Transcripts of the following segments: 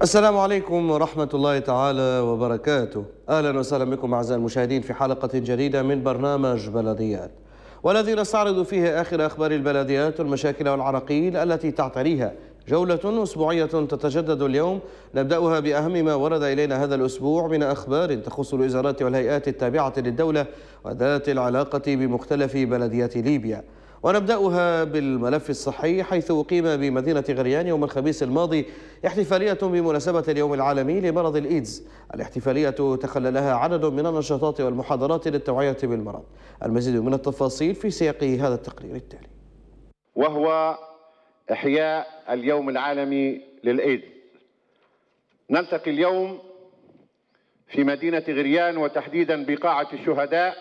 السلام عليكم ورحمة الله تعالى وبركاته. أهلا وسهلا بكم أعزائي المشاهدين في حلقة جديدة من برنامج بلديات، والذي نستعرض فيه آخر أخبار البلديات والمشاكل والعراقيل التي تعتريها. جولة أسبوعية تتجدد اليوم، نبدأها بأهم ما ورد إلينا هذا الأسبوع من أخبار تخص الوزارات والهيئات التابعة للدولة وذات العلاقة بمختلف بلديات ليبيا. ونبدأها بالملف الصحي، حيث أقيم بمدينة غريان يوم الخميس الماضي احتفالية بمناسبة اليوم العالمي لمرض الإيدز. الاحتفالية تخللها عدد من النشاطات والمحاضرات للتوعية بالمرض. المزيد من التفاصيل في سياق هذا التقرير التالي، وهو إحياء اليوم العالمي للإيدز. نلتقي اليوم في مدينة غريان وتحديدا بقاعة الشهداء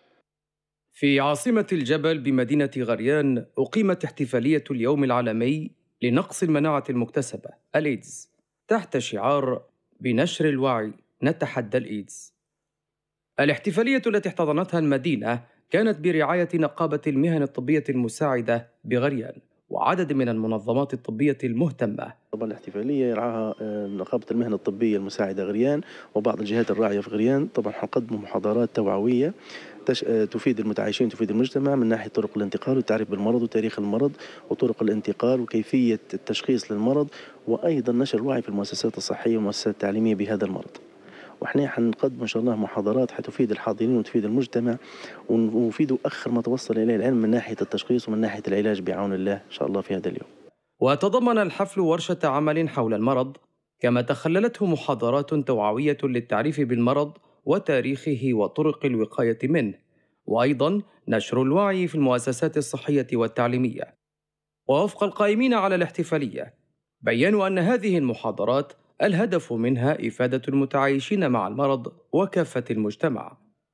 في عاصمة الجبل بمدينة غريان. أقيمت احتفالية اليوم العالمي لنقص المناعة المكتسبة الإيدز تحت شعار بنشر الوعي نتحدى الإيدز. الاحتفالية التي احتضنتها المدينة كانت برعاية نقابة المهن الطبية المساعدة بغريان وعدد من المنظمات الطبية المهتمة. طبعا الاحتفالية يرعاها نقابة المهن الطبية المساعدة غريان وبعض الجهات الراعية في غريان. طبعا حنقدموا محاضرات توعوية تفيد المتعايشين، تفيد المجتمع من ناحية طرق الانتقال والتعريف بالمرض وتاريخ المرض وطرق الانتقال وكيفية التشخيص للمرض، وأيضا نشر الوعي في المؤسسات الصحية والمؤسسات التعليمية بهذا المرض. واحنا حنقدم ان شاء الله محاضرات حتفيد الحاضرين وتفيد المجتمع ونفيدوا اخر ما توصل اليه العلم من ناحيه التشخيص ومن ناحيه العلاج بعون الله ان شاء الله في هذا اليوم. وتضمن الحفل ورشة عمل حول المرض، كما تخللته محاضرات توعوية للتعريف بالمرض وتاريخه وطرق الوقاية منه، وأيضا نشر الوعي في المؤسسات الصحية والتعليمية. ووفق القائمين على الاحتفالية، بيّنوا أن هذه المحاضرات الهدف منها إفادة المتعايشين مع المرض وكافة المجتمع.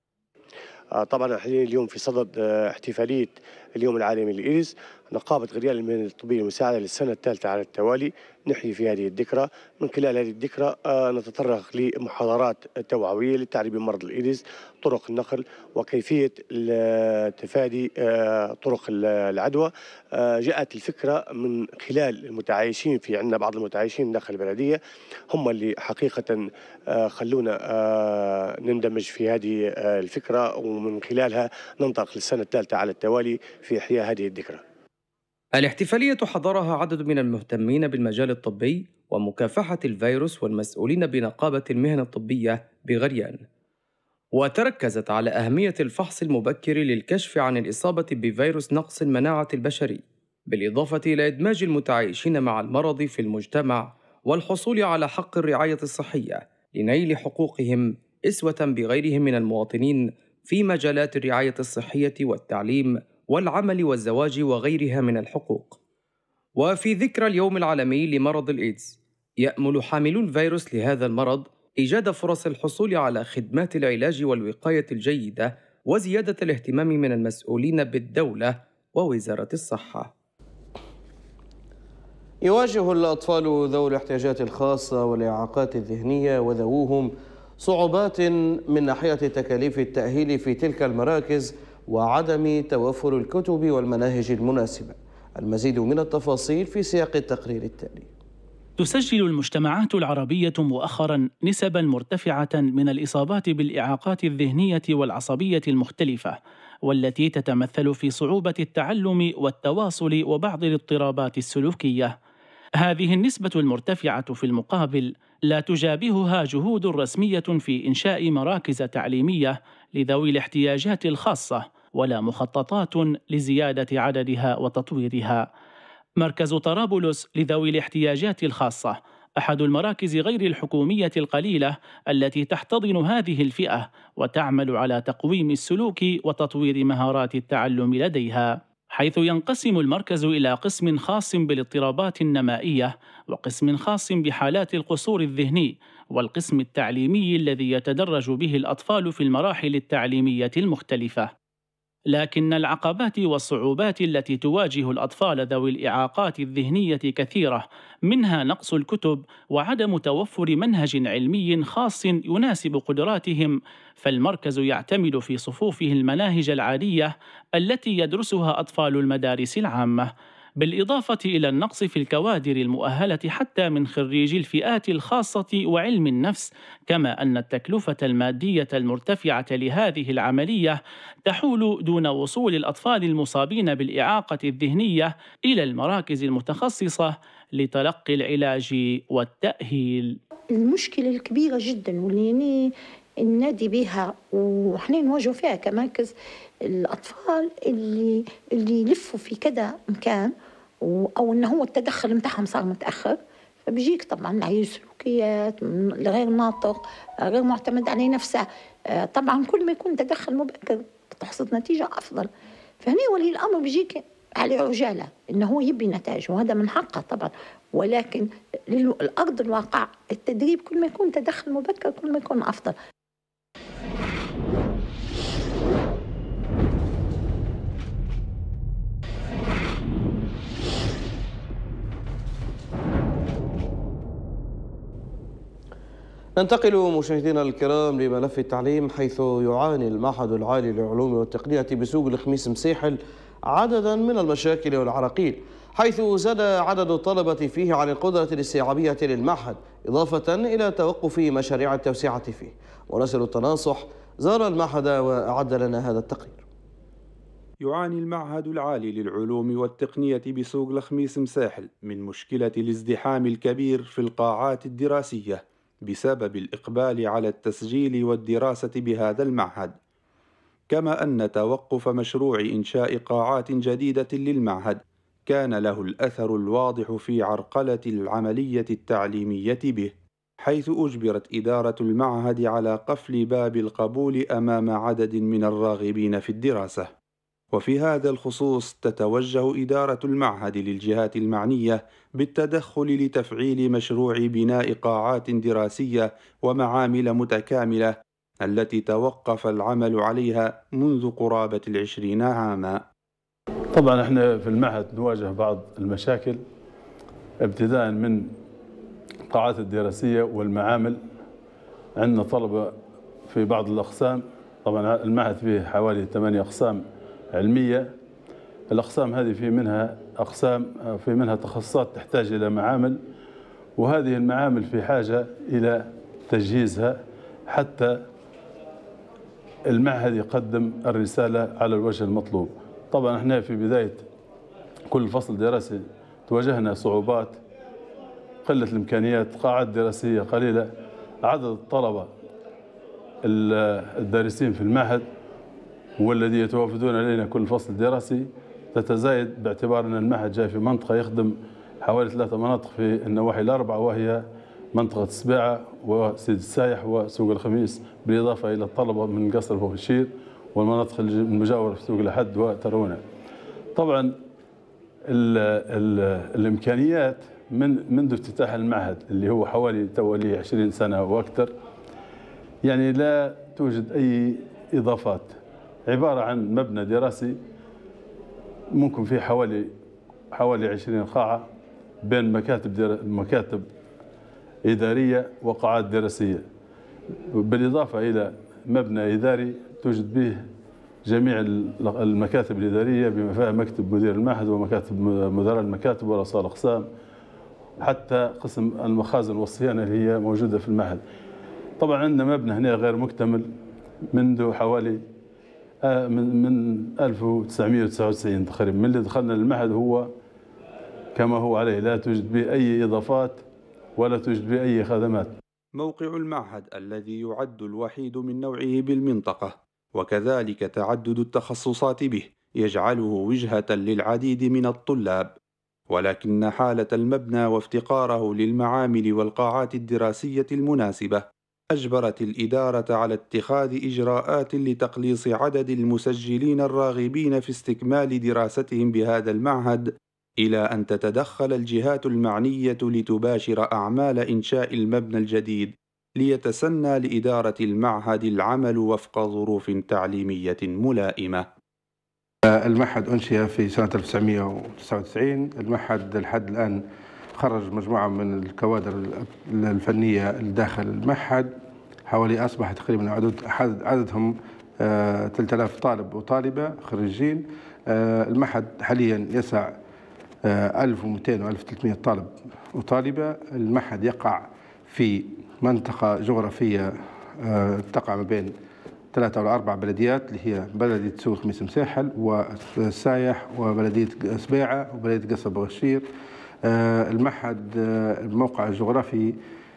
طبعا احنا اليوم في صدد احتفالية اليوم العالمي للإيدز. نقابة غريان للمهن الطبية المساعدة للسنة الثالثة على التوالي نحيي في هذه الذكرى. من خلال هذه الذكرى نتطرق لمحاضرات توعوية للتعريف بمرض الإيدز، طرق النقل وكيفية تفادي طرق العدوى. جاءت الفكرة من خلال المتعايشين، في عندنا بعض المتعايشين داخل البلدية هم اللي حقيقة خلونا نندمج في هذه الفكرة، ومن خلالها ننطلق للسنة الثالثة على التوالي في إحياء هذه الذكرى. الاحتفالية حضرها عدد من المهتمين بالمجال الطبي ومكافحة الفيروس والمسؤولين بنقابة المهن الطبية بغريان، وتركزت على أهمية الفحص المبكر للكشف عن الإصابة بفيروس نقص المناعة البشري، بالإضافة إلى إدماج المتعايشين مع المرض في المجتمع والحصول على حق الرعاية الصحية لنيل حقوقهم إسوة بغيرهم من المواطنين في مجالات الرعاية الصحية والتعليم والعمل والزواج وغيرها من الحقوق. وفي ذكرى اليوم العالمي لمرض الإيدز، يأمل حاملو الفيروس لهذا المرض إيجاد فرص الحصول على خدمات العلاج والوقاية الجيدة وزيادة الاهتمام من المسؤولين بالدولة ووزارة الصحة. يواجه الأطفال ذوي الاحتياجات الخاصة والإعاقات الذهنية وذووهم صعوبات من ناحية تكاليف التأهيل في تلك المراكز وعدم توفر الكتب والمناهج المناسبة. المزيد من التفاصيل في سياق التقرير التالي. تسجل المجتمعات العربية مؤخرا نسبا مرتفعة من الإصابات بالإعاقات الذهنية والعصبية المختلفة، والتي تتمثل في صعوبة التعلم والتواصل وبعض الاضطرابات السلوكية. هذه النسبة المرتفعة في المقابل لا تجابهها جهود رسمية في إنشاء مراكز تعليمية لذوي الاحتياجات الخاصة، ولا مخططات لزيادة عددها وتطويرها. مركز طرابلس لذوي الاحتياجات الخاصة أحد المراكز غير الحكومية القليلة التي تحتضن هذه الفئة وتعمل على تقويم السلوك وتطوير مهارات التعلم لديها، حيث ينقسم المركز إلى قسم خاص بالاضطرابات النمائية وقسم خاص بحالات القصور الذهني والقسم التعليمي الذي يتدرج به الأطفال في المراحل التعليمية المختلفة. لكن العقبات والصعوبات التي تواجه الأطفال ذوي الإعاقات الذهنية كثيرة، منها نقص الكتب وعدم توفر منهج علمي خاص يناسب قدراتهم، فالمركز يعتمد في صفوفه المناهج العادية التي يدرسها أطفال المدارس العامة، بالإضافة إلى النقص في الكوادر المؤهلة حتى من خريجي الفئات الخاصة وعلم النفس، كما أن التكلفة المادية المرتفعة لهذه العملية تحول دون وصول الأطفال المصابين بالإعاقة الذهنية إلى المراكز المتخصصة لتلقي العلاج والتأهيل. المشكلة الكبيرة جدا واللي ننادي بها وإحنا نواجه فيها كمركز، الأطفال اللي يلفوا في كذا مكان أو إنه هو التدخل متاعهم صار متأخر، فبيجيك طبعا عيل سلوكيات غير ناطق، غير معتمد عليه نفسه. طبعا كل ما يكون تدخل مبكر بتحصد نتيجة أفضل. فهني ولي الأمر بيجيك على عجالة إنه هو يبي نتائج، وهذا من حقه طبعا، ولكن الأرض الواقع التدريب كل ما يكون تدخل مبكر كل ما يكون أفضل. ننتقل مشاهدينا الكرام لملف التعليم، حيث يعاني المعهد العالي للعلوم والتقنية بسوق الخميس مسيحل عددا من المشاكل والعراقيل، حيث زاد عدد الطلبة فيه عن القدرة الاستيعابية للمعهد، إضافة إلى توقف مشاريع التوسعة فيه. مراسل التناصح زار المعهد وأعد لنا هذا التقرير. يعاني المعهد العالي للعلوم والتقنية بسوق الخميس مساحل من مشكلة الازدحام الكبير في القاعات الدراسية بسبب الإقبال على التسجيل والدراسة بهذا المعهد، كما أن توقف مشروع إنشاء قاعات جديدة للمعهد كان له الأثر الواضح في عرقلة العملية التعليمية به، حيث أجبرت إدارة المعهد على قفل باب القبول أمام عدد من الراغبين في الدراسة. وفي هذا الخصوص تتوجه إدارة المعهد للجهات المعنية بالتدخل لتفعيل مشروع بناء قاعات دراسية ومعامل متكاملة التي توقف العمل عليها منذ قرابة 20 عاما. طبعا احنا في المعهد نواجه بعض المشاكل ابتداء من القاعات الدراسية والمعامل. عندنا طلبة في بعض الأقسام، طبعا المعهد فيه حوالي 8 أقسام علمية. الأقسام هذه في منها تخصصات تحتاج إلى معامل، وهذه المعامل في حاجة إلى تجهيزها حتى المعهد يقدم الرسالة على الوجه المطلوب. طبعا احنا في بداية كل فصل دراسي تواجهنا صعوبات، قلة الإمكانيات، قاعات دراسية قليلة، عدد الطلبة الدارسين في المعهد والذي يتوافدون علينا كل فصل دراسي تتزايد، باعتبار أن المعهد جاي في منطقة يخدم حوالي 3 مناطق في النواحي ال4، وهي منطقة السباعة وسيد السايح وسوق الخميس، بالإضافة إلى الطلبة من قصر بوخشير والمناطق المجاورة في سوق الأحد وترونة. طبعا الإمكانيات منذ افتتاح المعهد اللي هو حوالي توالي 20 سنة وأكثر، يعني لا توجد أي إضافات، عبارة عن مبنى دراسي ممكن فيه حوالي 20 قاعة بين مكاتب إدارية وقاعات دراسية، بالإضافة إلى مبنى إداري توجد به جميع المكاتب الإدارية بما فيها مكتب مدير المعهد ومكاتب مدراء المكاتب ورؤساء الأقسام، حتى قسم المخازن والصيانة اللي هي موجودة في المعهد. طبعا عندنا مبنى هنا غير مكتمل منذ حوالي من 1999 تقريبا، من اللي دخلنا المعهد هو كما هو عليه، لا توجد به أي إضافات ولا توجد به أي خدمات. موقع المعهد الذي يعد الوحيد من نوعه بالمنطقة وكذلك تعدد التخصصات به يجعله وجهة للعديد من الطلاب، ولكن حالة المبنى وافتقاره للمعامل والقاعات الدراسية المناسبة أجبرت الإدارة على اتخاذ إجراءات لتقليص عدد المسجلين الراغبين في استكمال دراستهم بهذا المعهد، إلى أن تتدخل الجهات المعنية لتباشر أعمال إنشاء المبنى الجديد ليتسنى لإدارة المعهد العمل وفق ظروف تعليمية ملائمة. المعهد أنشئ في سنة 1999. المعهد لحد الآن خرج مجموعة من الكوادر الفنية داخل المعهد، حوالي أصبح تقريبا عددهم 3000 طالب وطالبة خريجين. المعهد حاليا يسع 1200 و 1300 طالب وطالبة. المعهد يقع في منطقة جغرافية تقع ما بين 3 أو 4 بلديات، اللي هي بلدية سوق خميس مساحل والسايح وبلدية سبيعة وبلدية قصب وغشير. المعهد الموقع الجغرافي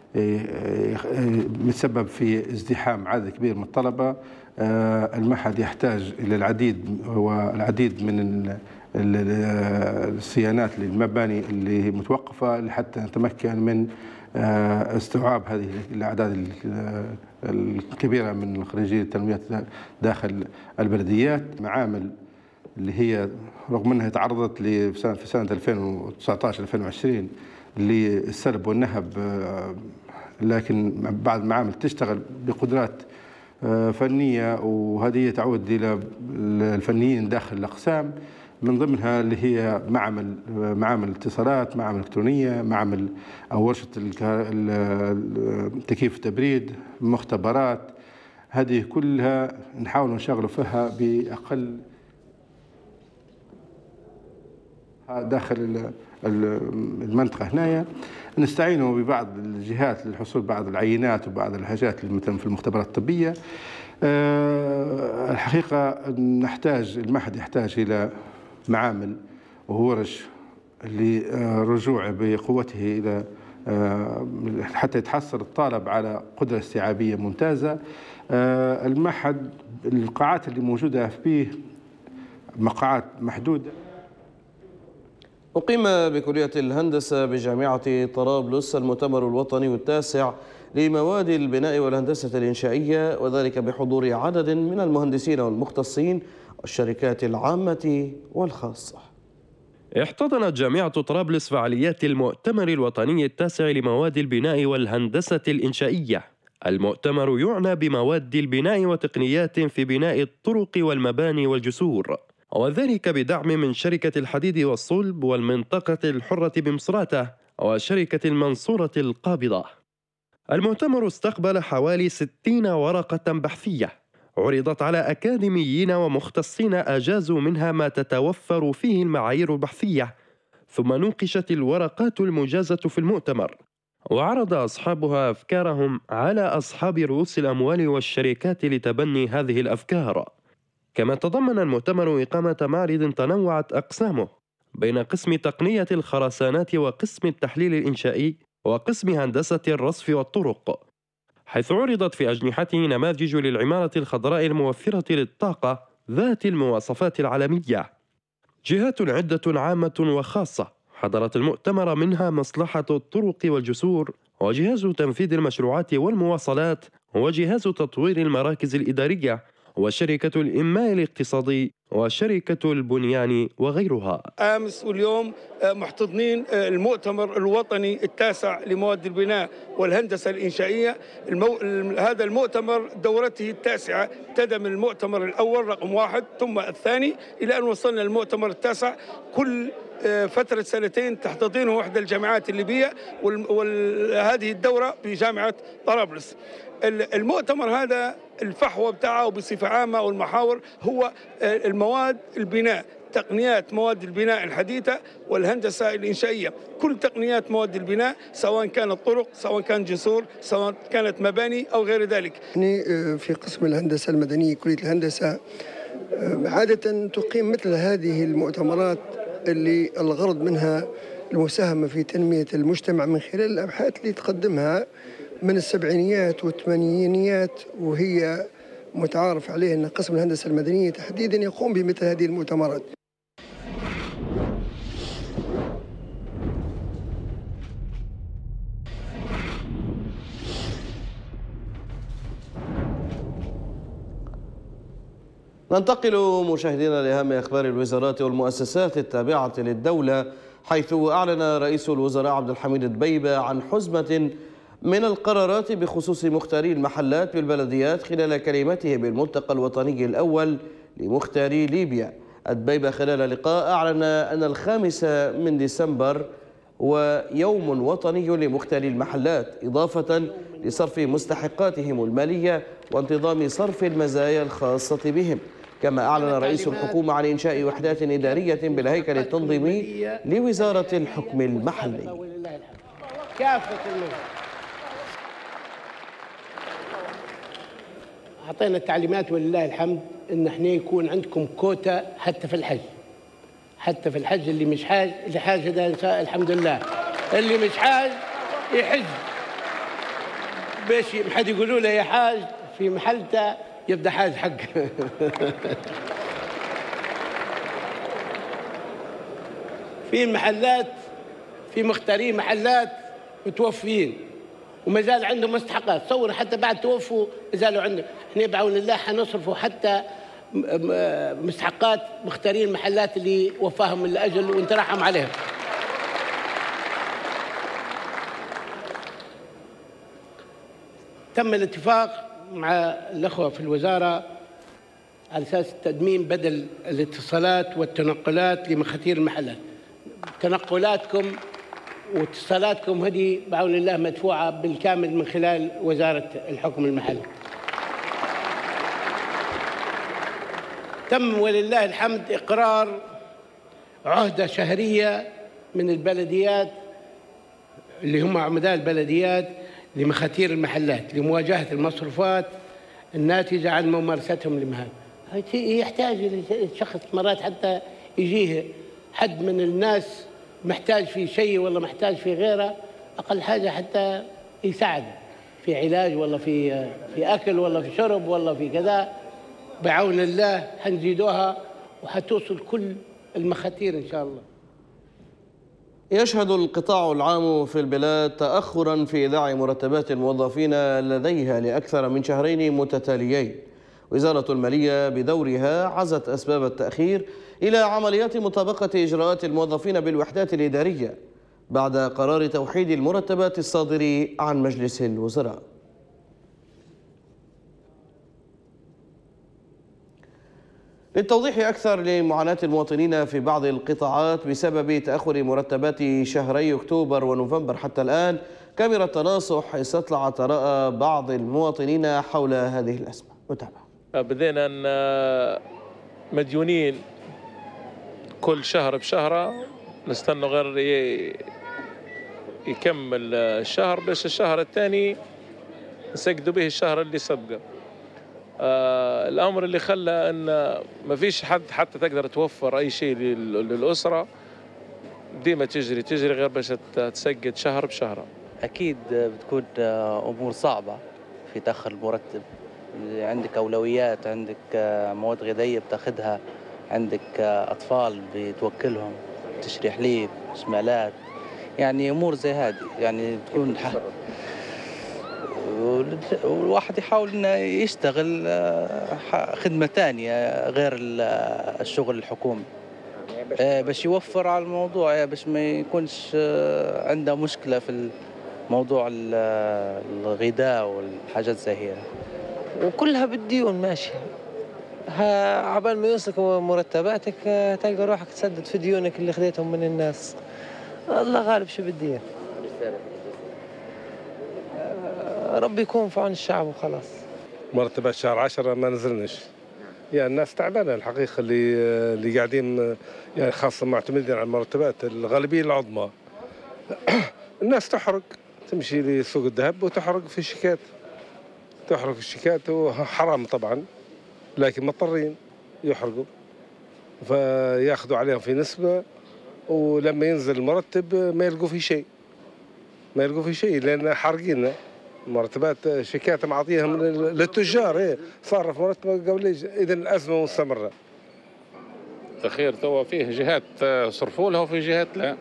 متسبب في ازدحام عدد كبير من الطلبة. المعهد يحتاج إلى العديد من الصيانات للمباني اللي متوقفة حتى نتمكن من استيعاب هذه الأعداد الكبيرة من الخريجي التنمية داخل البلديات. معامل اللي هي رغم أنها تعرضت في سنة 2019-2020 للسلب والنهب، لكن بعض المعامل تشتغل بقدرات فنية، وهذه تعود إلى الفنيين داخل الأقسام، من ضمنها اللي هي معامل اتصالات، معامل إلكترونية، معامل أو ورشة تكييف التبريد، مختبرات. هذه كلها نحاول نشغل فيها بأقل داخل المنطقة هنايا. نستعينوا ببعض الجهات للحصول بعض العينات وبعض الحاجات مثلا في المختبرات الطبية. الحقيقة المعهد يحتاج إلى معامل وورش لرجوع بقوته إلى حتى يتحصل الطالب على قدرة استيعابية ممتازة. المعهد القاعات اللي موجودة فيه مقاعات محدودة. أقيم بكلية الهندسة بجامعة طرابلس المؤتمر الوطني التاسع لمواد البناء والهندسة الإنشائية، وذلك بحضور عدد من المهندسين والمختصين والشركات العامة والخاصة. احتضنت جامعة طرابلس فعاليات المؤتمر الوطني التاسع لمواد البناء والهندسة الإنشائية. المؤتمر يعنى بمواد البناء وتقنيات في بناء الطرق والمباني والجسور، وذلك بدعم من شركة الحديد والصلب والمنطقة الحرة بمصراتة وشركة المنصورة القابضة. المؤتمر استقبل حوالي 60 ورقة بحثية عرضت على أكاديميين ومختصين أجازوا منها ما تتوفر فيه المعايير البحثية، ثم نوقشت الورقات المجازة في المؤتمر، وعرض أصحابها أفكارهم على أصحاب رؤوس الأموال والشركات لتبني هذه الأفكار. كما تضمن المؤتمر إقامة معرض تنوعت أقسامه بين قسم تقنية الخرسانات وقسم التحليل الإنشائي وقسم هندسة الرصف والطرق، حيث عرضت في أجنحته نماذج للعمارة الخضراء الموفرة للطاقة ذات المواصفات العالمية. جهات عدة عامة وخاصة حضرت المؤتمر، منها مصلحة الطرق والجسور، وجهاز تنفيذ المشروعات والمواصلات، وجهاز تطوير المراكز الإدارية، وشركة الإنماء الاقتصادي، وشركة البنيان وغيرها. أمس واليوم محتضنين المؤتمر الوطني التاسع لمواد البناء والهندسة الإنشائية. هذا المؤتمر دورته التاسعة، ابتدى من المؤتمر الأول رقم 1 ثم الثاني إلى أن وصلنا للمؤتمر التاسع. كل فترة 2 تحتضنه إحدى الجامعات الليبية، وهذه الدورة بجامعة طرابلس. المؤتمر هذا الفحوى بتاعه بصفة عامة والمحاور هو المواد البناء، تقنيات مواد البناء الحديثة والهندسة الإنشائية، كل تقنيات مواد البناء سواء كانت طرق، سواء كان جسور، سواء كانت مباني أو غير ذلك. في قسم الهندسة المدنية كلية الهندسة عادة تقيم مثل هذه المؤتمرات اللي الغرض منها المساهمة في تنمية المجتمع من خلال الأبحاث اللي تقدمها من السبعينيات والثمانينيات، وهي متعارف عليه أن قسم الهندسة المدنية تحديدا يقوم بمثل هذه المؤتمرات. ننتقل مشاهدينا لأهم أخبار الوزارات والمؤسسات التابعة للدولة، حيث أعلن رئيس الوزراء عبد الحميد دبيبة عن حزمة من القرارات بخصوص مختاري المحلات بالبلديات خلال كلمته بالملتقى الوطني الأول لمختاري ليبيا. دبيبة خلال لقاء أعلن أن 5 ديسمبر ويوم وطني لمختاري المحلات، إضافة لصرف مستحقاتهم المالية وانتظام صرف المزايا الخاصة بهم. كما أعلن رئيس الحكومة عن إنشاء وحدات إدارية بالهيكل التنظيمي لوزارة الحكم المحلي. أعطينا التعليمات ولله الحمد إن احنا يكون عندكم كوتا حتى في الحج، حتى في الحج اللي مش حاج، اللي حاج ده الحمد لله، اللي مش حاج يحج باش حد يقولوا له يا حاج في محلته يبدا حاج حق. في محلات، في مختارين محلات متوفيين وما زال عندهم مستحقات، تصور حتى بعد توفوا ما زالوا عندهم. احنا بعون الله حنصرفوا حتى مستحقات مختارين المحلات اللي وفاهم من الاجل ونترحم عليهم. تم الاتفاق مع الاخوه في الوزاره على اساس تدميم بدل الاتصالات والتنقلات لمخاتير المحلات. تنقلاتكم واتصالاتكم هذه بعون الله مدفوعه بالكامل من خلال وزاره الحكم المحلي. تم ولله الحمد إقرار عهدة شهرية من البلديات اللي هم عمداء البلديات لمخاتير المحلات لمواجهة المصروفات الناتجة عن ممارستهم لمهام. يحتاج الشخص مرات حتى يجيه حد من الناس محتاج في شيء ولا محتاج في غيره، أقل حاجة حتى يساعد في علاج ولا في أكل ولا في شرب ولا في كذا. بعون الله حنزيدوها وحتوصل كل المخاتير إن شاء الله. يشهد القطاع العام في البلاد تأخراً في إيداع مرتبات الموظفين لديها لأكثر من شهرين متتاليين. وزارة المالية بدورها عزت أسباب التأخير إلى عمليات مطابقة إجراءات الموظفين بالوحدات الإدارية بعد قرار توحيد المرتبات الصادر عن مجلس الوزراء. للتوضيح أكثر لمعاناة المواطنين في بعض القطاعات بسبب تأخر مرتبات شهري أكتوبر ونوفمبر حتى الآن، كاميرا تناصح استطلعت آراء بعض المواطنين حول هذه الأزمة. نتابع. بدينا مديونين كل شهر بشهره، نستنى غير يكمل الشهر باش الشهر الثاني نسجدوا به الشهر اللي سبقه. الأمر اللي خلى أن ما فيش حد حتى تقدر توفر أي شيء للأسرة، ديما تجري غير باش تسجد شهر بشهر. أكيد بتكون أمور صعبة في تأخر المرتب، عندك أولويات، عندك مواد غذائية بتاخدها، عندك أطفال بتوكلهم، تشري حليب، شمالات، يعني أمور زي هذه يعني بتكون والواحد يحاول انه يشتغل خدمة ثانية غير الشغل الحكومي باش يوفر على الموضوع، باش ما يكونش عنده مشكلة في موضوع الغذاء والحاجات زي هي. وكلها بالديون ماشية، عبال ما يوصلك مرتباتك تلقى روحك تسدد في ديونك اللي خديتهم من الناس. الله غالب شو بدي، ربي يكون في عون الشعب وخلاص. مرتبات شهر 10 ما نزلناش، يعني الناس تعبانه الحقيقه اللي قاعدين يعني خاصه معتمدين على المرتبات، الغالبيه العظمى. الناس تحرق، تمشي لسوق الذهب وتحرق في الشيكات، تحرق في الشيكات، وحرام طبعا لكن مضطرين يحرقوا، فياخذوا عليهم في نسبه، ولما ينزل المرتب ما يلقوا في شيء، ما يلقوا في شيء لان حارقيننا مرتبات شيكات معطيها للتجار. صرف مرتب قبل، اذا الازمه مستمره. تخير توا فيه جهات صرفوا لها وفي جهات لا.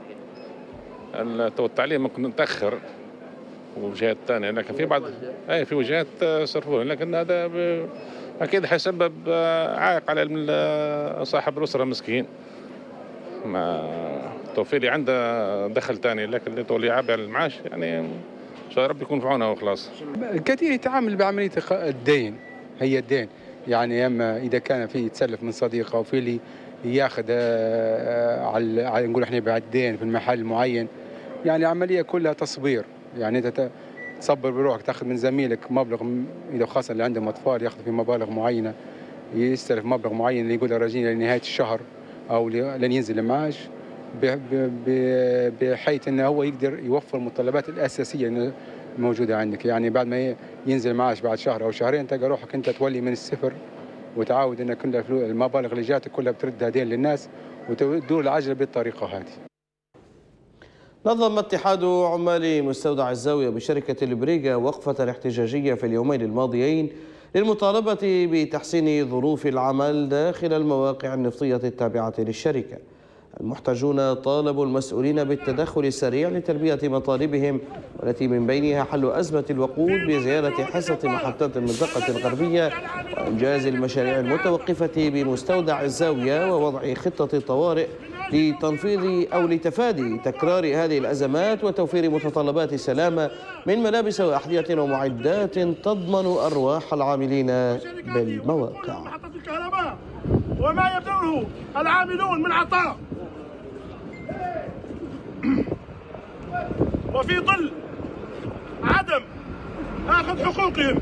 تو التعليم ممكن نتاخر وجهات ثانيه، لكن في بعض في وجهات صرفوا، لكن هذا اكيد حيسبب عائق على صاحب الاسره مسكين. ما توفيري عنده دخل ثاني، لكن اللي تولي عابء على المعاش يعني شاء ربي يكون في عونه وخلاص. كثير يتعامل بعمليه الدين، هي الدين يعني، اما اذا كان في يتسلف من صديقه وفي اللي ياخذ على نقول احنا بعد الدين في المحل معين، يعني العمليه كلها تصبير، يعني انت تصبر بروحك، تاخذ من زميلك مبلغ، اذا خاصه اللي عندهم اطفال ياخذ في مبالغ معينه، يستلف مبلغ معين اللي يقول راجعين لنهايه الشهر او لن ينزل المعاش، بحيث انه هو يقدر يوفر المتطلبات الاساسيه الموجوده عندك. يعني بعد ما ينزل المعاش بعد شهر او شهرين تلقى روحك انت تولي من الصفر، وتعاود ان كل المبالغ اللي جاتك كلها بتردها دين للناس، وتدور العجله بالطريقه هذه. نظم اتحاد عمال مستودع الزاوية بشركة البريغا وقفة احتجاجية في اليومين الماضيين للمطالبة بتحسين ظروف العمل داخل المواقع النفطية التابعة للشركة. المحتجون طالبوا المسؤولين بالتدخل السريع لتلبية مطالبهم، والتي من بينها حل أزمة الوقود بزيادة حصة محطات المنطقة الغربية، وإنجاز المشاريع المتوقفة بمستودع الزاوية، ووضع خطة طوارئ لتنفيذ أو لتفادي تكرار هذه الأزمات، وتوفير متطلبات السلامة من ملابس وأحذية ومعدات تضمن أرواح العاملين بالمواقع. وما يبذله العاملون من عطاء، وفي ظل عدم أخذ حقوقهم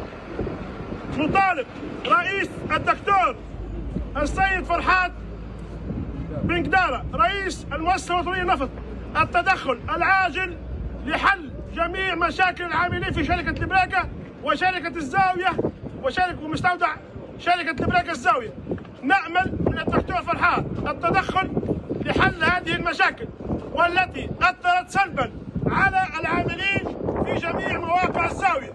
نطالب رئيس الدكتور السيد فرحات بن قدارة رئيس المؤسسة الوطنية للنفط التدخل العاجل لحل جميع مشاكل العاملين في شركة البريغا وشركة الزاوية ومستودع شركة البريغا الزاوية. نأمل من الدكتور فرحات التدخل لحل هذه المشاكل والتي أثرت سلبا على العاملين في جميع مواقع الزاوية.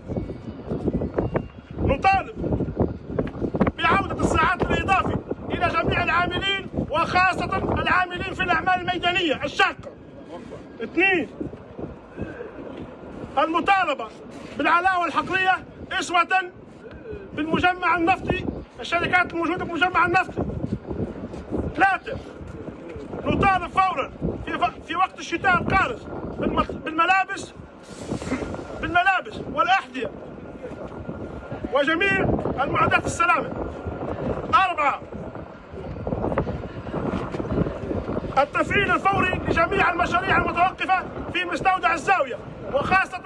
نطالب بعودة الساعات الإضافية إلى جميع العاملين وخاصة العاملين في الأعمال الميدانية الشاقة. 2. المطالبة بالعلاوة الحقلية إسوة بالمجمع النفطي، الشركات الموجودة بالمجمع النفطي. 3. نطالب فورا في وقت الشتاء القارس بالملابس والأحذية وجميع المعدات السلامة. 4. التفعيل الفوري لجميع المشاريع المتوقفة في مستودع الزاوية وخاصة.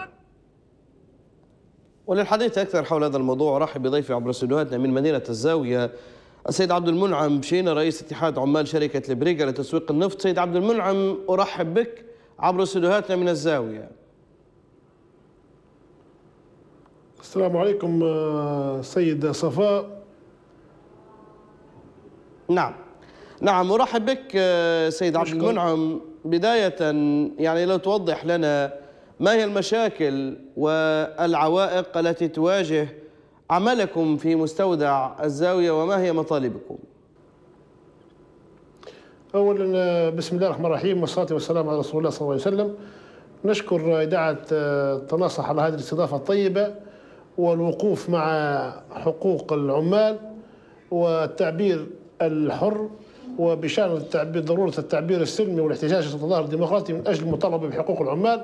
وللحديث أكثر حول هذا الموضوع أرحب بضيفي عبر استديوهاتنا من مدينة الزاوية السيد عبد المنعم بشينة رئيس اتحاد عمال شركة البريغا لتسويق النفط. سيد عبد المنعم أرحب بك عبر استديوهاتنا من الزاوية. السلام عليكم سيد صفاء. نعم أرحب بك سيد عبد المنعم. بداية يعني لو توضح لنا ما هي المشاكل والعوائق التي تواجه عملكم في مستودع الزاوية وما هي مطالبكم؟ أولا بسم الله الرحمن الرحيم والصلاة والسلام على رسول الله صلى الله عليه وسلم. نشكر إذاعة تناصح على هذه الاستضافة الطيبة والوقوف مع حقوق العمال والتعبير الحر، وبشأن ضرورة التعبير السلمي والاحتجاج والتظاهر الديمقراطي من أجل المطالبة بحقوق العمال.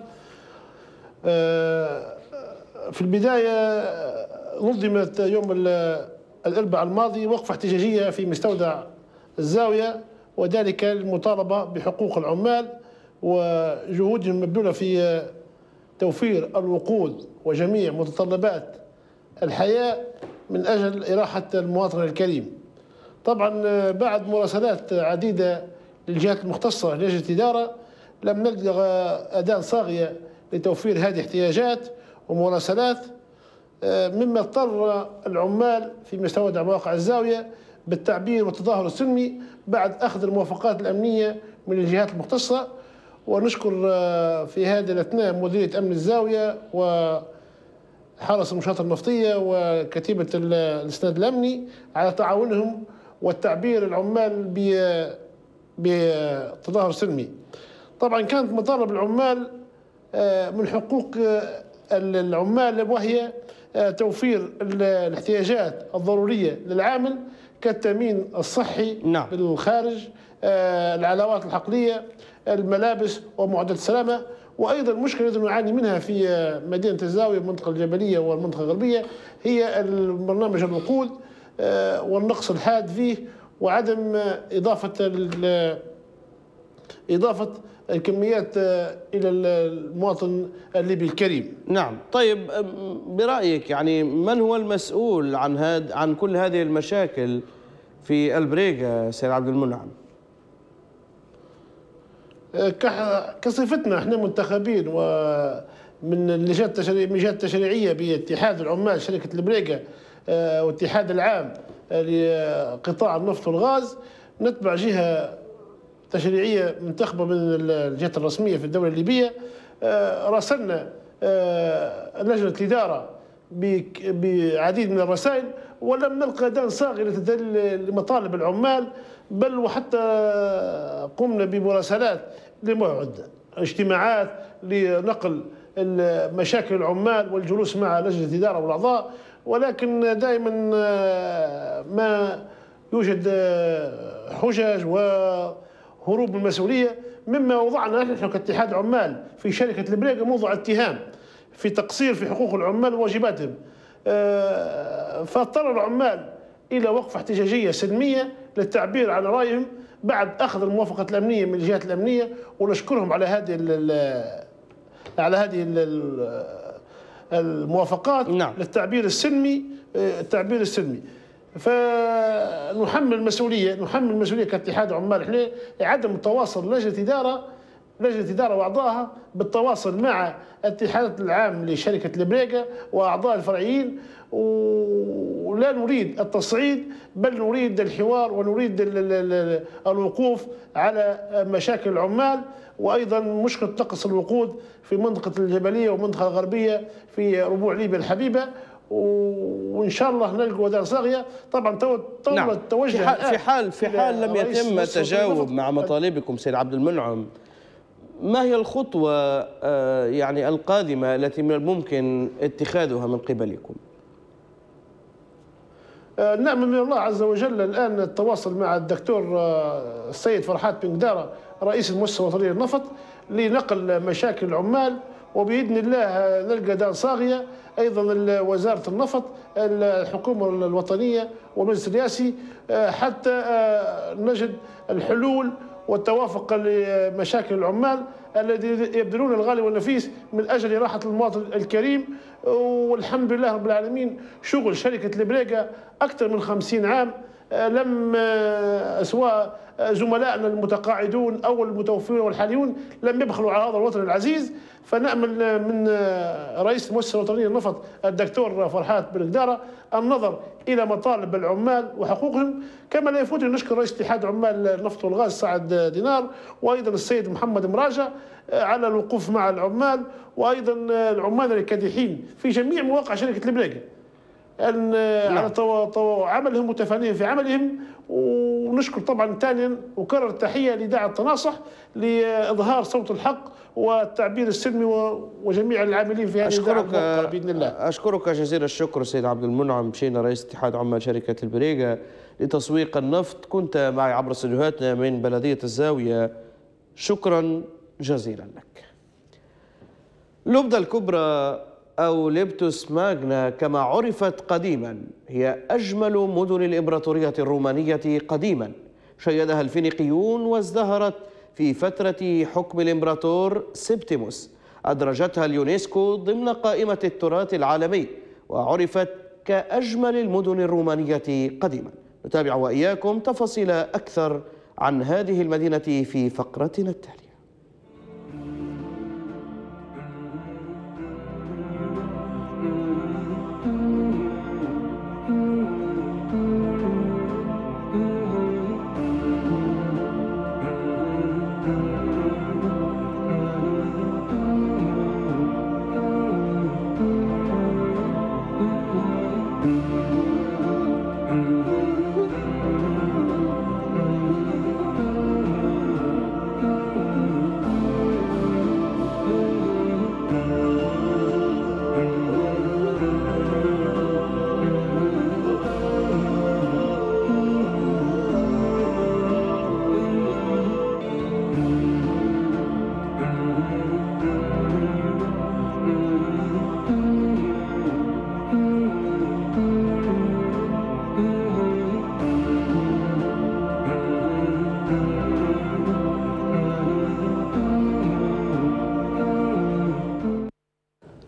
في البداية نظمت يوم الأربعاء الماضي وقفة احتجاجية في مستودع الزاوية، وذلك للمطالبة بحقوق العمال وجهودهم المبذولة في توفير الوقود وجميع متطلبات الحياة من أجل إراحة المواطن الكريم. طبعا بعد مراسلات عديدة للجهات المختصة لجنة الإدارة لم نلقى أداة صاغية لتوفير هذه الاحتياجات ومراسلات، مما اضطر العمال في مستودع مواقع الزاوية بالتعبير والتظاهر السلمي بعد أخذ الموافقات الأمنية من الجهات المختصة. ونشكر في هذا الأثناء مديرية أمن الزاوية وحرس المنشآت النفطية وكتيبة الإسناد الأمني على تعاونهم والتعبير العمال بتظاهر سلمي. طبعا كانت مطالب العمال من حقوق العمال وهي توفير الاحتياجات الضرورية للعامل كالتأمين الصحي للخارج، العلاوات الحقلية، الملابس ومعدات السلامة. وأيضا المشكلة التي نعاني منها في مدينة الزاوية المنطقة الجبلية والمنطقة الغربية هي برنامج الوقود والنقص الحاد فيه وعدم إضافة إضافة الكميات إلى المواطن الليبي الكريم. نعم. طيب برأيك يعني من هو المسؤول عن كل هذه المشاكل في البريغا سيد عبد المنعم؟ كصفتنا احنا منتخبين ومن اللجان التشريعية باتحاد العمال شركة البريغا والاتحاد العام لقطاع النفط والغاز، نتبع جهة تشريعية منتخبة من الجهات الرسمية في الدولة الليبية. راسلنا لجنة الإدارة بعديد من الرسائل ولم نلقى دان صاغر لمطالب العمال، بل وحتى قمنا بمراسلات لموعد اجتماعات لنقل مشاكل العمال والجلوس مع لجنة الإدارة والأعضاء، ولكن دائما ما يوجد حجج وهروب من المسؤولية، مما وضعنا نحن كاتحاد عمال في شركة البريغا موضوع اتهام في تقصير في حقوق العمال وواجباتهم. فاضطر العمال إلى وقفة احتجاجية سلمية للتعبير عن رأيهم بعد أخذ الموافقة الأمنية من الجهات الأمنية، ونشكرهم على هذه الموافقات. نعم. للتعبير السلمي. فنحمل المسؤولية كاتحاد عمال احنا عدم تواصل لجنة إدارة وأعضائها بالتواصل مع الاتحاد العام لشركة البريغا وأعضاء الفرعيين، ولا نريد التصعيد بل نريد الحوار ونريد الوقوف على مشاكل العمال، وأيضا مشكلة نقص الوقود في منطقة الجبلية والمنطقة الغربية في ربوع ليبيا الحبيبة، وإن شاء الله نلقوا دار صاغية. طبعا نعم. توجه في حال لم يتم التجاوب مع مطالبكم سيد عبد المنعم، ما هي الخطوة يعني القادمة التي من الممكن اتخاذها من قبلكم؟ نأمل من الله عز وجل الآن التواصل مع الدكتور السيد فرحات بن قدارة رئيس المؤسسة الوطنية للنفط لنقل مشاكل العمال، وبإذن الله نلقى دار صاغية. أيضا وزارة النفط، الحكومة الوطنية والمجلس الرئاسي، حتى نجد الحلول والتوافق لمشاكل العمال الذين يبذلون الغالي والنفيس من أجل راحة المواطن الكريم. والحمد لله رب العالمين شغل شركة البريغا أكثر من 50 عام، لم سواء زملائنا المتقاعدون أو المتوفون والحاليون لم يبخلوا على هذا الوطن العزيز. فنأمل من رئيس المؤسسة الوطنية للنفط الدكتور فرحات بن قدارة النظر إلى مطالب العمال وحقوقهم، كما لا يفوتني نشكر رئيس اتحاد عمال النفط والغاز سعد دينار، وأيضا السيد محمد مراجع على الوقوف مع العمال، وأيضا العمال الكادحين في جميع مواقع شركة البريغا على عملهم وتفانيهم في عملهم. ونشكر طبعا ثانيا وكرر التحية لداعي التناصح لإظهار صوت الحق والتعبير السلمي وجميع العاملين في هذه الموقع بإذن الله. أشكرك جزيل الشكر سيد عبد المنعم بشينا رئيس اتحاد عمال شركة البريغا لتسويق النفط، كنت معي عبر استديوهاتنا من بلدية الزاوية، شكرا جزيلا لك. لبدا الكبرى أو ليبتوس ماغنا كما عرفت قديما هي أجمل مدن الإمبراطورية الرومانية قديما، شيدها الفينيقيون وازدهرت في فترة حكم الإمبراطور سبتيموس، أدرجتها اليونسكو ضمن قائمة التراث العالمي وعرفت كأجمل المدن الرومانية قديما. نتابع وإياكم تفاصيل أكثر عن هذه المدينة في فقرتنا التالية.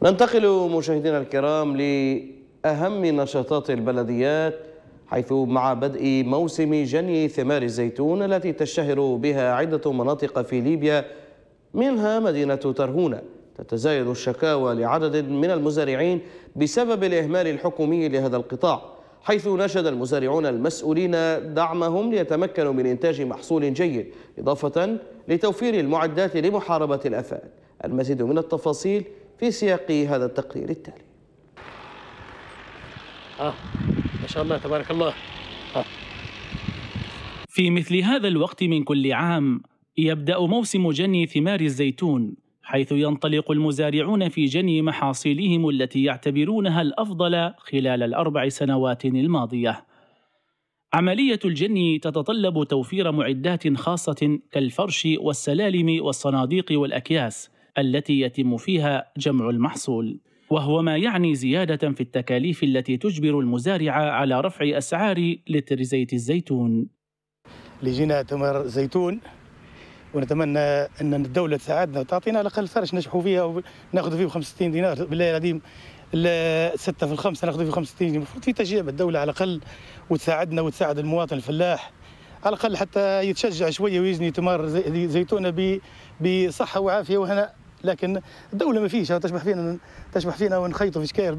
ننتقل مشاهدينا الكرام لأهم نشاطات البلديات، حيث مع بدء موسم جني ثمار الزيتون التي تشتهر بها عدة مناطق في ليبيا منها مدينة ترهونة، تتزايد الشكاوى لعدد من المزارعين بسبب الإهمال الحكومي لهذا القطاع، حيث ناشد المزارعون المسؤولين دعمهم ليتمكنوا من إنتاج محصول جيد، إضافة لتوفير المعدات لمحاربة الآفات. المزيد من التفاصيل في سياق هذا التقرير التالي. ما شاء الله تبارك الله. في مثل هذا الوقت من كل عام يبدأ موسم جني ثمار الزيتون، حيث ينطلق المزارعون في جني محاصيلهم التي يعتبرونها الأفضل خلال ال4 سنوات الماضية. عملية الجني تتطلب توفير معدات خاصة كالفرش والسلالم والصناديق والأكياس التي يتم فيها جمع المحصول، وهو ما يعني زيادة في التكاليف التي تجبر المزارع على رفع أسعار لتر زيت الزيتون. لجينا تمر زيتون ونتمنى أن الدولة تساعدنا وتعطينا على الأقل فرش نشحوا فيها وناخذ فيه 65 دينار. بالله العظيم 6 في الخمسة ناخذ فيه 65 دينار. المفروض في تشجيع بالدولة على الأقل وتساعدنا وتساعد المواطن الفلاح على الأقل حتى يتشجع شوية ويجني تمر زيتونة بصحة وعافية وهنا. لكن الدولة ما فيش، تشبح فينا ونخيطوا في شكاير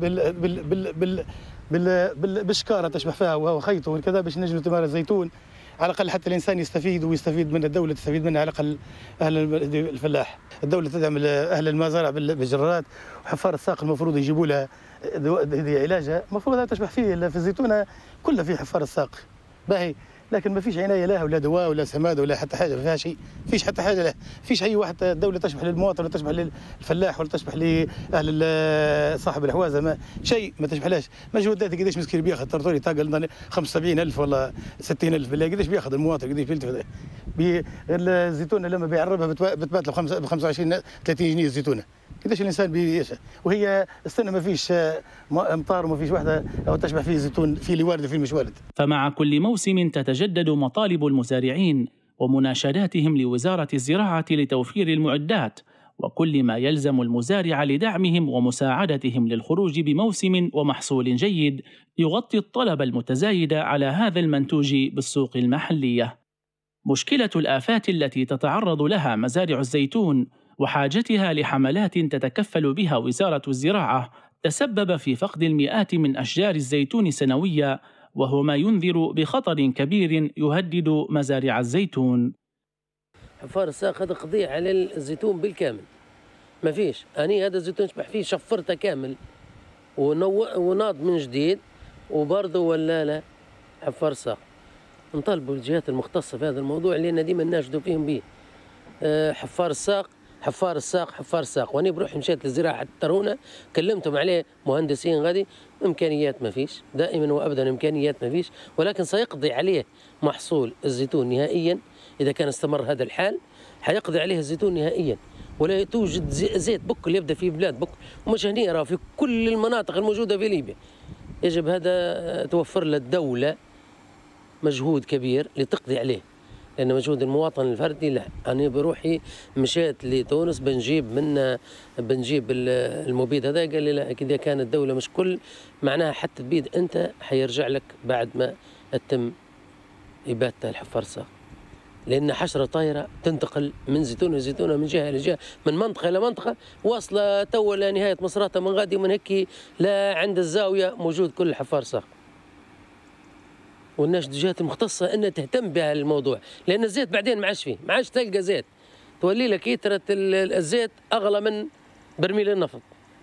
بالشكارة تشبح فيها وخيطوا وكذا باش نجلوا تمر الزيتون على الأقل حتى الإنسان يستفيد ويستفيد من الدولة تستفيد منها على الأقل أهل الفلاح. الدولة تدعم أهل المزارع بالجرارات، وحفار الساق المفروض يجيبوا لها علاجها، المفروض تشبح فيه في الزيتونة كلها في حفار الساق باهي، لكن ما فيش عنايه لها ولا دواء ولا سماد ولا حتى حاجه، ما فيها شيء، فيش حتى حاجه له، فيش اي واحد الدوله تشبح للمواطن ولا تشبح للفلاح ولا تشبح لاهل صاحب الحوازه، ما شيء ما تشبحلاش. مجهودات قداش مسكين بياخذ طرطوري تاقل 75,000 ولا 60,000 بالله، قداش بياخذ المواطن قداش بيلتفت الزيتونه لما بيعربها بتبات له ب 25 30 جنيه الزيتونه، قداش الانسان بيعيشها وهي السنه ما فيش امطار وما فيش واحده او تشبح فيه زيتون في اللي وارد وفي اللي مش وارد. فمع كل موسم تتجدد مطالب المزارعين ومناشداتهم لوزاره الزراعه لتوفير المعدات وكل ما يلزم المزارع لدعمهم ومساعدتهم للخروج بموسم ومحصول جيد يغطي الطلب المتزايد على هذا المنتوج بالسوق المحليه. مشكله الآفات التي تتعرض لها مزارع الزيتون وحاجتها لحملات تتكفل بها وزارة الزراعة تسبب في فقد المئات من أشجار الزيتون سنويا، وهو ما ينذر بخطر كبير يهدد مزارع الزيتون. حفار الساق هذا قضية على الزيتون بالكامل، ما فيش أني هذا الزيتون شبح فيه شفرته كامل وناض من جديد وبرضه ولا لا حفار الساق. نطالبوا الجهات المختصة في هذا الموضوع لأن ديما ناشدوا فيهم به. حفار الساق حفار الساق حفار الساق، وأنا بروحي مشيت للزراعة ترهونة كلمتهم عليه مهندسين غادي، إمكانيات ما فيش، دائما وأبدا إمكانيات ما فيش، ولكن سيقضي عليه محصول الزيتون نهائيا إذا كان استمر هذا الحال، حيقضي عليه الزيتون نهائيا، ولا توجد زيت بك اللي يبدأ في بلاد بك ومش هني راه في كل المناطق الموجودة في ليبيا. يجب هذا توفر للدولة مجهود كبير لتقضي عليه، لأن مجهود المواطن الفردي لا. أنا بروحي مشيت لتونس بنجيب المبيد هذا، قال لي لا إذا كانت الدولة مش كل معناها حتى تبيد أنت حيرجع لك بعد ما تتم إبادة الحفار الساق، لأن حشرة طايرة تنتقل من زيتونة لزيتونة من جهة لجهة من منطقة إلى منطقة واصلة تو لنهاية مصراتها من غادي ومن هيك لا عند الزاوية موجود كل حفار ساق. والناشد الجهات المختصة أنها تهتم بهذا الموضوع، لأن الزيت بعدين ما عادش فيه، ما عادش تلقى زيت، تولي لك لترة الزيت أغلى من برميل النفط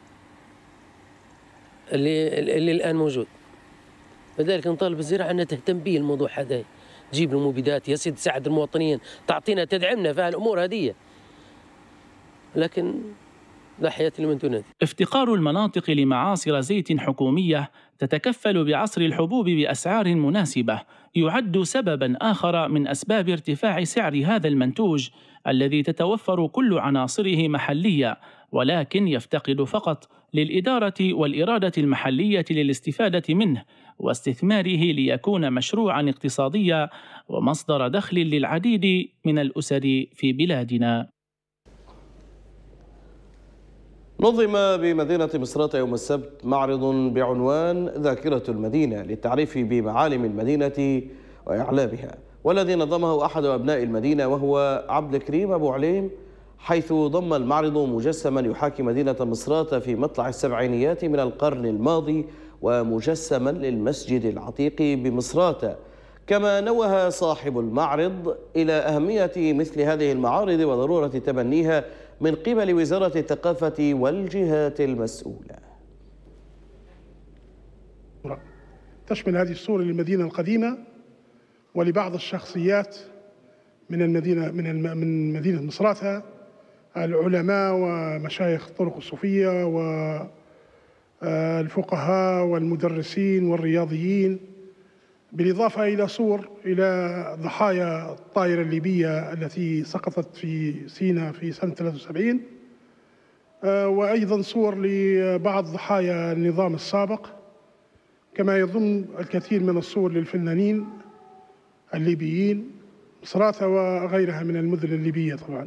اللي الآن موجود. لذلك نطالب الزراعة أنها تهتم به الموضوع هذا، تجيب المبيدات يا سيدي، تساعد المواطنين، تعطينا تدعمنا في الأمور هذه، لكن لا حياة لمن تنادي. افتقار المناطق لمعاصر زيت حكومية تتكفل بعصر الحبوب بأسعار مناسبة يعد سبباً آخر من أسباب ارتفاع سعر هذا المنتوج الذي تتوفر كل عناصره محلية، ولكن يفتقد فقط للإدارة والإرادة المحلية للاستفادة منه واستثماره ليكون مشروعاً اقتصاديا ومصدر دخل للعديد من الأسر في بلادنا. نظم بمدينة مصراتة يوم السبت معرض بعنوان ذاكرة المدينة للتعريف بمعالم المدينة وإعلامها، والذي نظمه أحد أبناء المدينة وهو عبد الكريم أبو عليم، حيث ضم المعرض مجسما يحاكي مدينة مصراتة في مطلع السبعينيات من القرن الماضي ومجسما للمسجد العتيق بمصراتة. كما نوه صاحب المعرض إلى أهمية مثل هذه المعارض وضرورة تبنيها من قبل وزارة الثقافة والجهات المسؤولة. تشمل هذه الصورة للمدينة القديمة ولبعض الشخصيات من مدينة مصراتة، العلماء ومشايخ الطرق الصوفية والفقهاء والمدرسين والرياضيين، بالإضافة إلى صور إلى ضحايا الطائرة الليبية التي سقطت في سيناء في سنة 73، وأيضا صور لبعض ضحايا النظام السابق، كما يضم الكثير من الصور للفنانين الليبيين مصراتة وغيرها من المدن الليبية. طبعا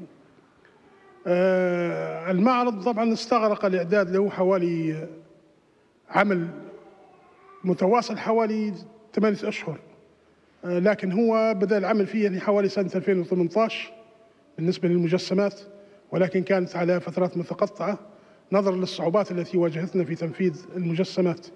المعرض طبعا استغرق الإعداد له حوالي عمل متواصل حوالي 8 أشهر، لكن هو بدأ العمل فيه يعني حوالي سنة 2018 بالنسبة للمجسمات، ولكن كانت على فترات متقطعة نظرا للصعوبات التي واجهتنا في تنفيذ المجسمات.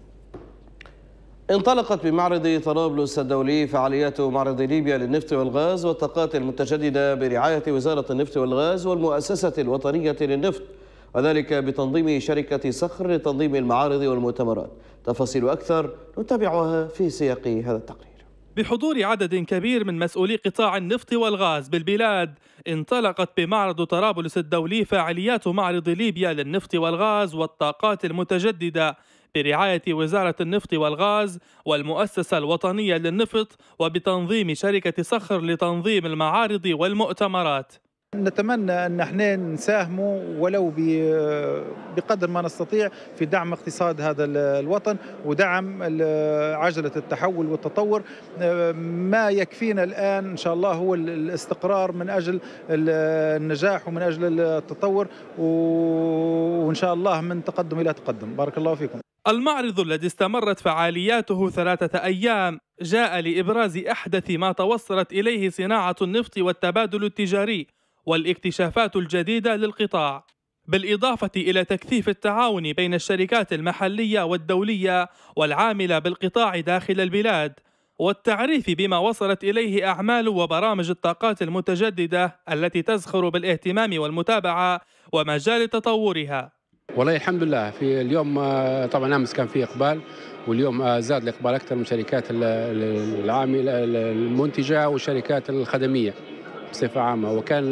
انطلقت بمعرض طرابلس الدولي فعاليات معرض ليبيا للنفط والغاز والطاقات المتجددة برعاية وزارة النفط والغاز والمؤسسة الوطنية للنفط، وذلك بتنظيم شركة صخر لتنظيم المعارض والمؤتمرات. تفاصيل أكثر نتابعها في سياق هذا التقرير. بحضور عدد كبير من مسؤولي قطاع النفط والغاز بالبلاد، انطلقت بمعرض طرابلس الدولي فعاليات معرض ليبيا للنفط والغاز والطاقات المتجددة برعاية وزارة النفط والغاز والمؤسسة الوطنية للنفط وبتنظيم شركة صخر لتنظيم المعارض والمؤتمرات. نتمنى أن احنا نساهموا ولو بقدر ما نستطيع في دعم اقتصاد هذا الوطن ودعم عجلة التحول والتطور. ما يكفينا الآن إن شاء الله هو الاستقرار من أجل النجاح ومن أجل التطور، وإن شاء الله من تقدم إلى تقدم. بارك الله فيكم. المعرض الذي استمرت فعالياته 3 أيام جاء لإبراز أحدث ما توصلت إليه صناعة النفط والتبادل التجاري والاكتشافات الجديدة للقطاع، بالإضافة إلى تكثيف التعاون بين الشركات المحلية والدولية والعاملة بالقطاع داخل البلاد، والتعريف بما وصلت إليه أعمال وبرامج الطاقات المتجددة التي تزخر بالاهتمام والمتابعة ومجال تطورها. والله الحمد لله في اليوم طبعا أمس كان في إقبال، واليوم زاد الإقبال أكثر من شركات العاملة المنتجة والشركات الخدمية بصفة عامة، وكان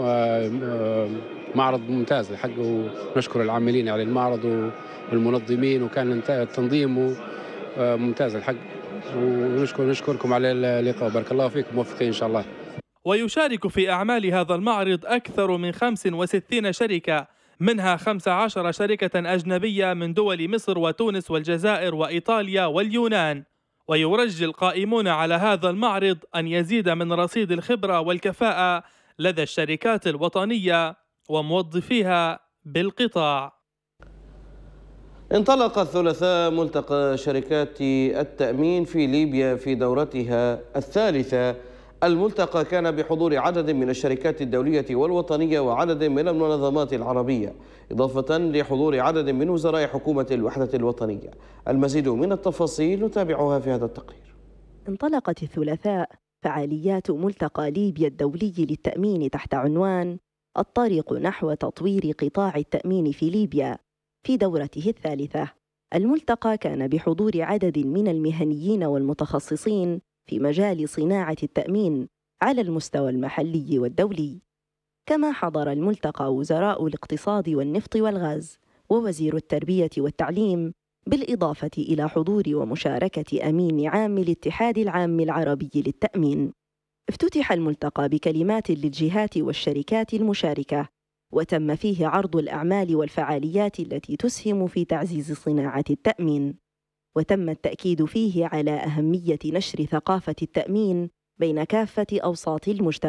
معرض ممتاز الحق، ونشكر العاملين على المعرض والمنظمين، وكان التنظيم ممتاز الحق، ونشكركم على اللقاء. بارك الله فيكم، موفقين إن شاء الله. ويشارك في أعمال هذا المعرض أكثر من 65 شركة، منها 15 شركة أجنبية من دول مصر وتونس والجزائر وإيطاليا واليونان. ويرجي القائمون على هذا المعرض أن يزيد من رصيد الخبرة والكفاءة لدى الشركات الوطنية وموظفيها بالقطاع. انطلق الثلاثاء ملتقى شركات التأمين في ليبيا في دورتها 3. الملتقى كان بحضور عدد من الشركات الدولية والوطنية وعدد من المنظمات العربية، إضافة لحضور عدد من وزراء حكومة الوحدة الوطنية. المزيد من التفاصيل نتابعها في هذا التقرير. انطلقت الثلاثاء فعاليات ملتقى ليبيا الدولي للتأمين تحت عنوان الطريق نحو تطوير قطاع التأمين في ليبيا في دورته 3. الملتقى كان بحضور عدد من المهنيين والمتخصصين في مجال صناعة التأمين على المستوى المحلي والدولي. كما حضر الملتقى وزراء الاقتصاد والنفط والغاز ووزير التربية والتعليم، بالإضافة إلى حضور ومشاركة أمين عام الاتحاد العام العربي للتأمين. افتتح الملتقى بكلمات للجهات والشركات المشاركة، وتم فيه عرض الأعمال والفعاليات التي تسهم في تعزيز صناعة التأمين، وتم التأكيد فيه على أهمية نشر ثقافة التأمين بين كافة أوساط المجتمع،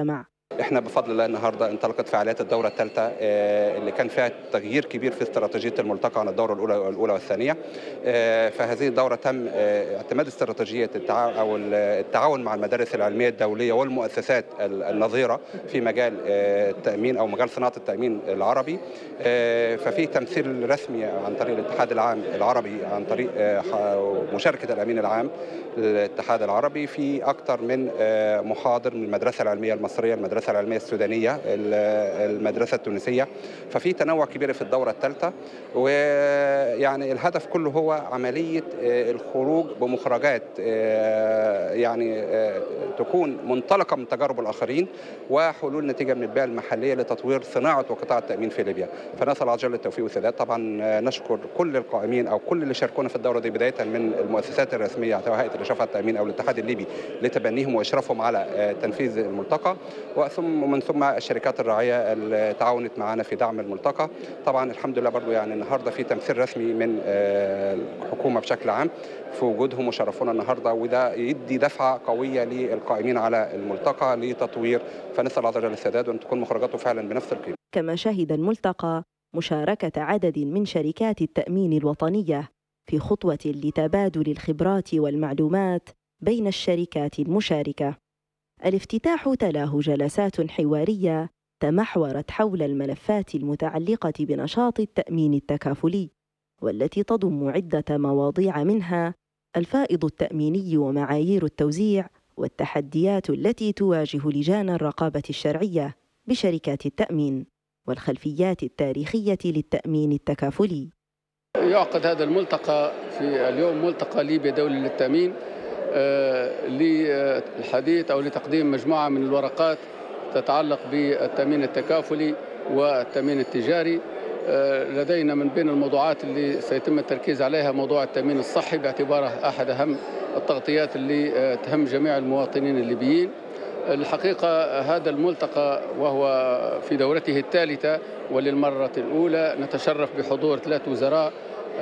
احنا بفضل الله النهارده انطلقت فعاليات الدوره الثالثه اللي كان فيها تغيير كبير في استراتيجيه الملتقى عن الدوره الاولى والثانيه. فهذه الدوره تم اعتماد استراتيجيه التعاون مع المدارس العلميه الدوليه والمؤسسات النظيره في مجال التامين او مجال صناعه التامين العربي. ففي تمثيل رسمي عن طريق الاتحاد العام العربي، عن طريق مشاركه الامين العام للاتحاد العربي في اكثر من محاضر من المدرسه العلميه المصريه، المدرسه العلميه السودانيه، المدرسه التونسيه. ففي تنوع كبير في الدوره الثالثه، ويعني الهدف كله هو عمليه الخروج بمخرجات يعني تكون منطلقه من تجارب الاخرين وحلول نتيجه من البيئه المحليه لتطوير صناعه وقطاع التامين في ليبيا. فنسال الله جل التوفيق والسداد. طبعا نشكر كل القائمين او كل اللي شاركونا في الدوره دي، بدايه من المؤسسات الرسميه سواء هيئه الاشراف على التامين او الاتحاد الليبي لتبنيهم واشرافهم على تنفيذ الملتقى، ومن ثم الشركات الراعيه اللي تعاونت معنا في دعم الملتقى. طبعا الحمد لله برضو يعني النهارده في تمثيل رسمي من الحكومه بشكل عام في وجودهم وشرفونا النهارده، وده يدي دفعه قويه للقائمين على الملتقى لتطوير. فنسال الله جل السداد وان تكون مخرجاته فعلا بنفس القيمه. كما شهد الملتقى مشاركة عدد من شركات التأمين الوطنية في خطوة لتبادل الخبرات والمعلومات بين الشركات المشاركة. الافتتاح تلاه جلسات حوارية تمحورت حول الملفات المتعلقة بنشاط التأمين التكافلي، والتي تضم عدة مواضيع منها الفائض التأميني ومعايير التوزيع، والتحديات التي تواجه لجان الرقابة الشرعية بشركات التأمين، والخلفيات التاريخية للتأمين التكافلي. يعقد هذا الملتقى في اليوم ملتقى ليبيا دولي للتأمين للحديث أو لتقديم مجموعة من الورقات تتعلق بالتأمين التكافلي والتأمين التجاري. لدينا من بين الموضوعات اللي سيتم التركيز عليها موضوع التأمين الصحي باعتباره أحد أهم التغطيات اللي تهم جميع المواطنين الليبيين. الحقيقة هذا الملتقى وهو في دورته الثالثة وللمرة الأولى نتشرف بحضور 3 وزراء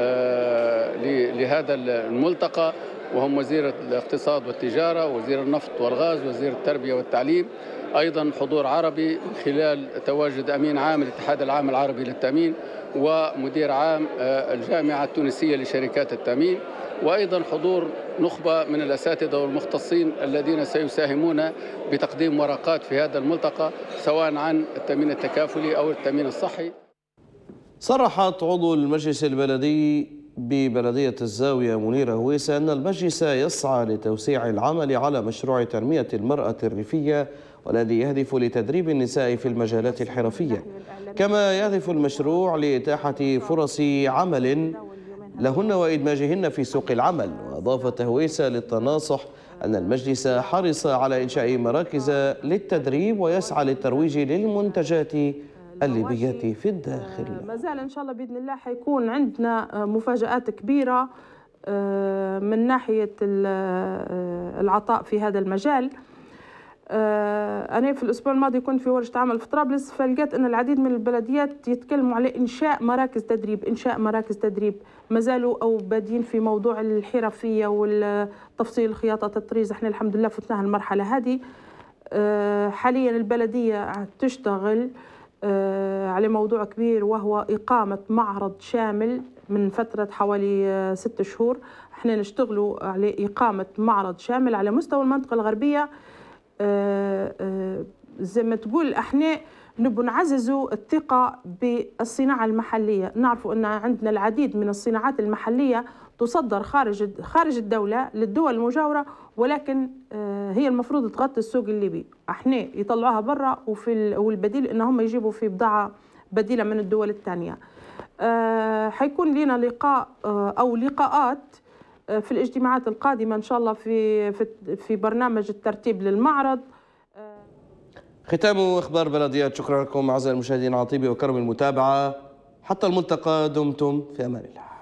لهذا الملتقى، وهم وزير الاقتصاد والتجارة، وزير النفط والغاز، وزير التربية والتعليم. أيضا حضور عربي من خلال تواجد أمين عام الاتحاد العام العربي للتأمين ومدير عام الجامعة التونسية لشركات التأمين، وأيضا حضور نخبة من الأساتذة والمختصين الذين سيساهمون بتقديم ورقات في هذا الملتقى سواء عن التأمين التكافلي أو التأمين الصحي. صرحت عضو المجلس البلدي ببلدية الزاوية منيرة هويسة أن المجلس يسعى لتوسيع العمل على مشروع تنمية المرأة الريفية والذي يهدف لتدريب النساء في المجالات الحرفية، كما يهدف المشروع لإتاحة فرص عمل لهن وإدماجهن في سوق العمل. وأضافت هويسة للتناصح أن المجلس حرص على إنشاء مراكز للتدريب ويسعى للترويج للمنتجات الليبية في الداخل. ما زال إن شاء الله بإذن الله حيكون عندنا مفاجآت كبيرة من ناحية العطاء في هذا المجال. أنا في الأسبوع الماضي كنت في ورشة عمل في طرابلس، فلقيت أن العديد من البلديات يتكلموا على إنشاء مراكز تدريب، ما زالوا أو بادين في موضوع الحرفية والتفصيل خياطة الطريز. احنا الحمد لله فتناها المرحلة هذه. حاليا البلدية تشتغل على موضوع كبير وهو إقامة معرض شامل من فترة حوالي 6 شهور. احنا نشتغلوا على إقامة معرض شامل على مستوى المنطقة الغربية. زي ما تقول احنا نبغى نعززوا الثقة بالصناعة المحلية. نعرفوا أن عندنا العديد من الصناعات المحلية تصدر خارج الدولة للدول المجاورة، ولكن هي المفروض تغطي السوق الليبي. احنا يطلعوها برا، والبديل انهم يجيبوا في بضاعة بديلة من الدول الثانية. حيكون لنا لقاء او لقاءات في الاجتماعات القادمة ان شاء الله في برنامج الترتيب للمعرض. ختام اخبار بلديات. شكرا لكم اعزائي المشاهدين على طيب وكرم المتابعة. حتى الملتقى دمتم في امان الله.